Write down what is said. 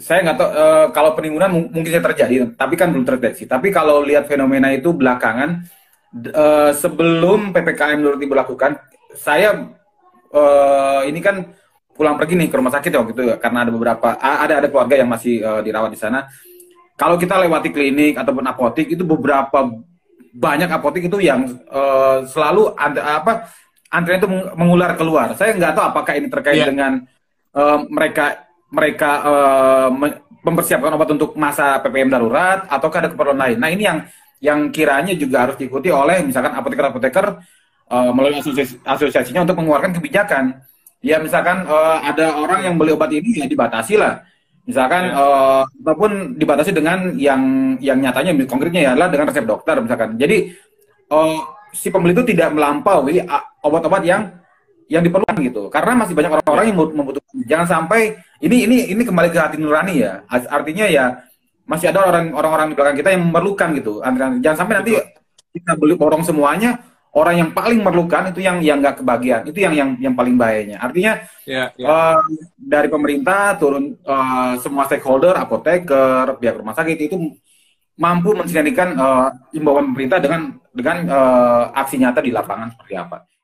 saya nggak tahu kalau penimbunan mungkin saja terjadi, tapi kan belum terdeteksi. Tapi kalau lihat fenomena itu belakangan, sebelum ppkm darurat diberlakukan, saya ini kan pulang pergi nih ke rumah sakit ya gitu ya, karena ada beberapa ada keluarga yang masih dirawat di sana. Kalau kita lewati klinik ataupun apotik itu beberapa banyak apotik itu yang selalu antrian itu mengular keluar. Saya nggak tahu apakah ini terkait Iya, dengan mereka mereka mempersiapkan obat untuk masa ppkm darurat ataukah ada keperluan lain. Nah ini yang kiranya juga harus diikuti oleh misalkan apoteker-apoteker melalui asosiasinya untuk mengeluarkan kebijakan. Ya misalkan ada orang yang beli obat ini ya dibatasi lah. Misalkan iya, ataupun dibatasi dengan yang nyatanya konkretnya ya adalah dengan resep dokter misalkan. Jadi eh, si pembeli itu tidak melampaui obat-obat yang diperlukan gitu. Karena masih banyak orang-orang iya, yang membutuhkan. Jangan sampai ini kembali ke hati nurani ya. Artinya ya masih ada orang-orang di belakang kita yang memerlukan gitu. Jangan sampai nanti betul. kita beli borong semuanya, orang yang paling memerlukan itu yang nggak kebagian. Itu yang paling bahayanya. Artinya Iya, iya, eh, dari pemerintah turun semua stakeholder, apoteker, pihak rumah sakit itu mampu mensinergikan imbauan pemerintah dengan aksi nyata di lapangan seperti apa.